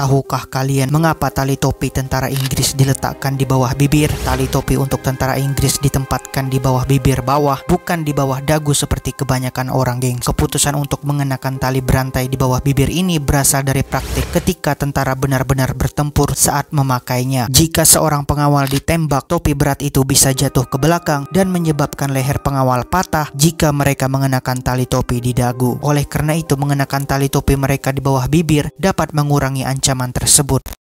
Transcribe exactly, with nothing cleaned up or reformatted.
Tahukah kalian mengapa tali topi tentara Inggris diletakkan di bawah bibir? Tali topi untuk tentara Inggris ditempatkan di bawah bibir bawah, bukan di bawah dagu seperti kebanyakan orang, geng. Keputusan untuk mengenakan tali berantai di bawah bibir ini berasal dari praktik ketika tentara benar-benar bertempur saat memakainya. Jika seorang pengawal ditembak, topi berat itu bisa jatuh ke belakang dan menyebabkan leher pengawal patah jika mereka mengenakan tali topi di dagu. Oleh karena itu, mengenakan tali topi mereka di bawah bibir dapat mengurangi ancaman tersebut.